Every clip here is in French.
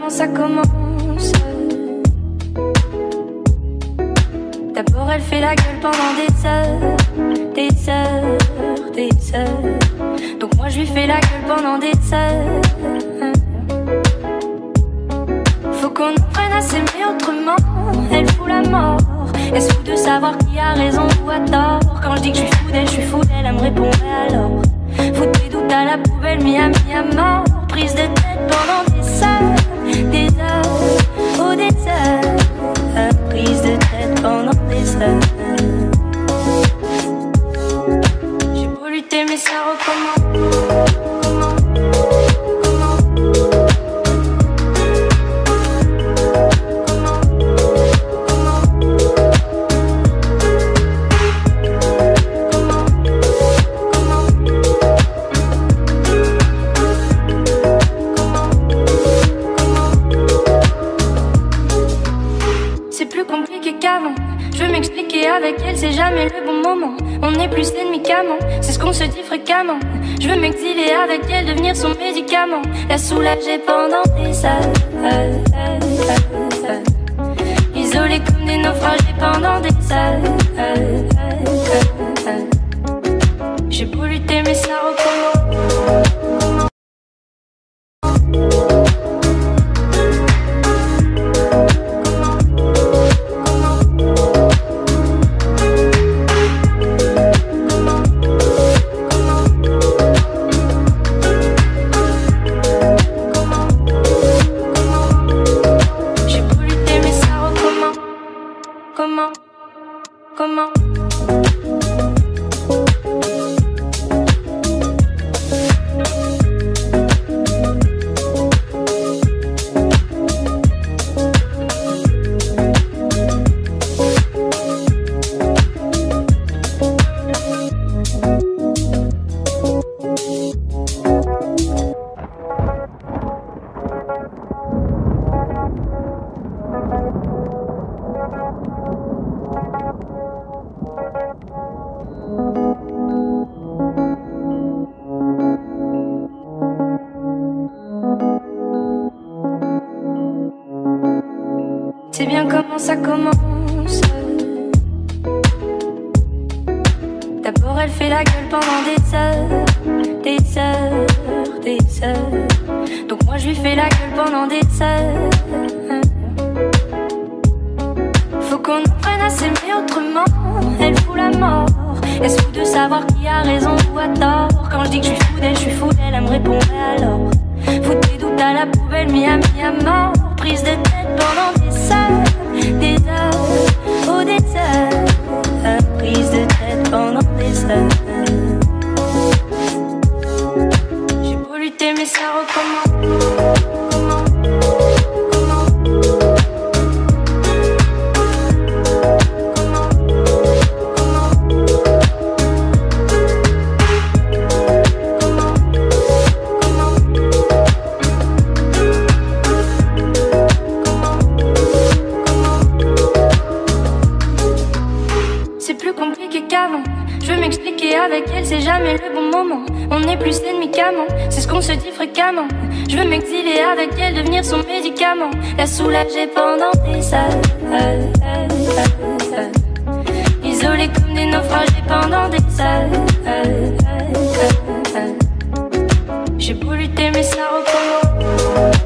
comment ça commence. D'abord elle fait la gueule pendant des heures, des heures, des heures. Donc moi je lui fais la gueule pendant des heures. Faut qu'on apprenne à s'aimer autrement. Elle fout la mort. Elle se fout de savoir qui a raison ou a tort. Quand je dis que je suis fou d'elle, je suis fou d'elle. Elle me répondrait alors. Faut tes doutes à la poubelle, mis à mort. Prise de tête pendant des heures, des heures, oh des heures. Prise de tête pendant des heures. J'ai beau lutter mais ça recommence. Je veux m'expliquer avec elle, c'est jamais le bon moment. On est plus ennemis qu'amants, c'est ce qu'on se dit fréquemment. Je veux m'exiler avec elle, devenir son médicament. La soulager pendant des heures. Isolés comme des naufragés pendant des heures. J'ai beau lutter mais ça recommence. Comment c'est bien comment ça commence. D'abord elle fait la gueule pendant des heures, des heures, des heures. Donc moi je lui fais la gueule pendant des heures. Faut qu'on apprenne à s'aimer autrement. Elle fout la mort. Elle se fout de savoir qui a raison ou a tort. Quand je dis que je suis fou d'elle, je suis fou d'elle. Elle me répondrait alors. Faut tes doutes à la poubelle, mis à mort. Prise de tête pendant des heures, des heures, oh des heures. Prise de tête pendant des heures. J'ai beau lutter mais ça recommence. Je veux m'expliquer avec elle, c'est jamais le bon moment. On est plus ennemis qu'amants, c'est ce qu'on se dit fréquemment. Je veux m'exiler avec elle, devenir son médicament. La soulager pendant des heures. Isolés comme des naufragés pendant des heures. J'ai beau lutter mais ça recommence.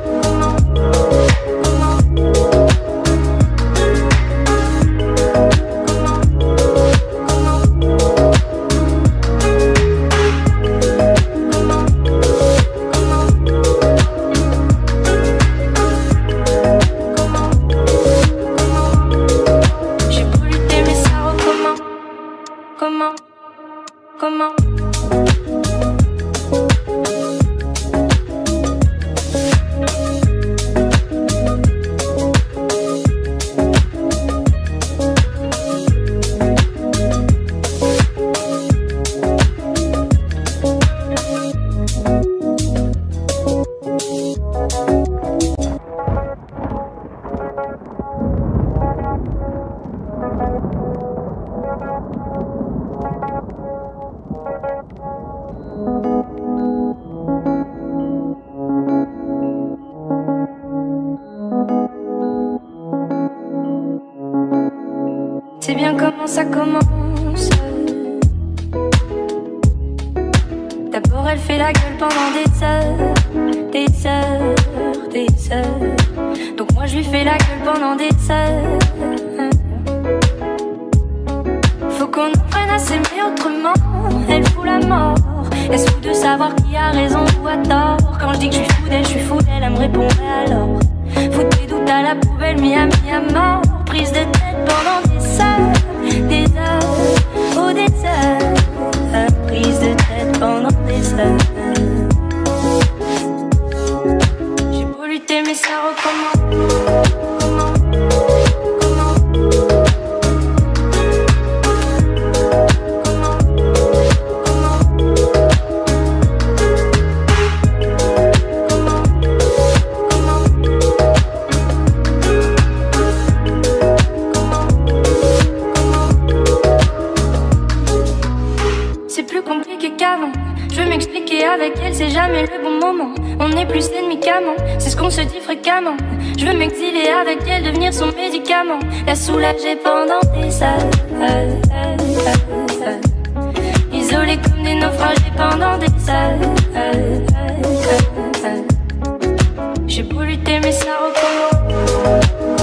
Comment comment ça commence. D'abord elle fait la gueule pendant des heures, des heures, des heures. Donc moi je lui fais la gueule pendant des heures. Faut qu'on apprenne à s'aimer autrement. Elle fout la mort. Elle se fout de savoir qui a raison ou a tort. Quand je dis que je suis fou d'elle, elle me répondrait alors. Foutre tes doutes à la poubelle, Miami à mort. Prise de tête pendant des heures, oh des heures. Prise de tête pendant des heures. J'ai beau lutter mais ça recommence. Je veux m'expliquer avec elle, c'est jamais le bon moment. On est plus ennemis qu'amants, c'est ce qu'on se dit fréquemment. Je veux m'exiler avec elle, devenir son médicament. La soulager pendant des heures. Isolés comme des naufragés pendant des heures. J'ai beau lutter mais ça recommence.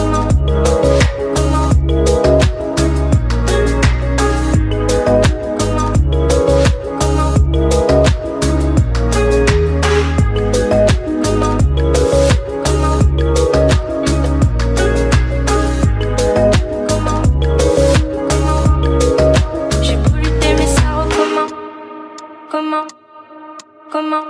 Comment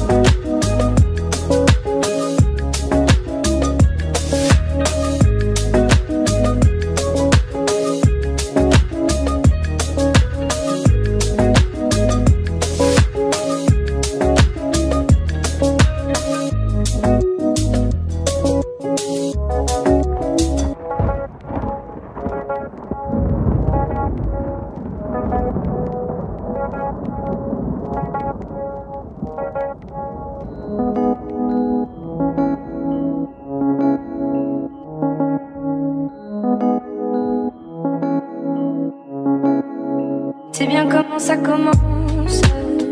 c'est bien comment ça commence.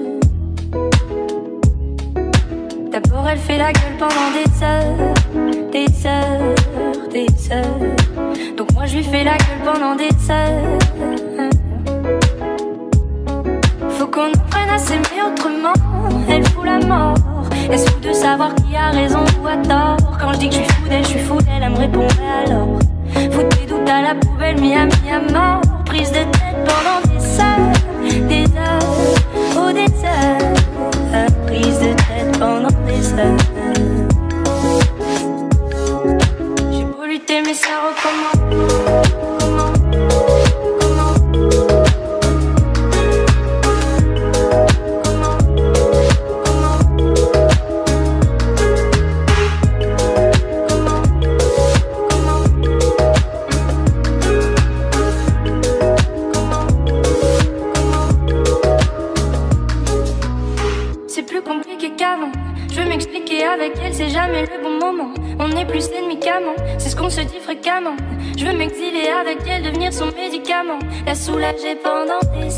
D'abord elle fait la gueule pendant des heures, des heures, des heures. Donc moi je lui fais la gueule pendant des heures. Faut qu'on apprenne à s'aimer autrement. Elle fout la mort. Elle se fout de savoir qui a raison ou a tort. Quand je dis que je suis fou d'elle, elle me répondrait alors. Foutre tes doutes à la poubelle, Miami à mort. Prise de tête pendant des heures, oh des heures. Prise de tête pendant des heures. J'ai beau lutter mais ça recommence. Je veux m'expliquer avec elle, c'est jamais le bon moment. On est plus ennemis qu'amants, c'est ce qu'on se dit fréquemment. Je veux m'exiler avec elle, devenir son médicament. La soulager pendant des